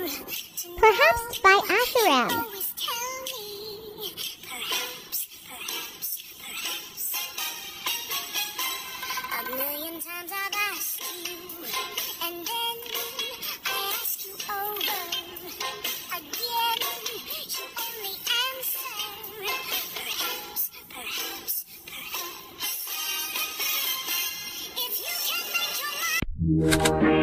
Perhaps by Asaram. A million times I've asked you, and then I ask you over again. You only answer perhaps, perhaps, perhaps. If you can make your mind.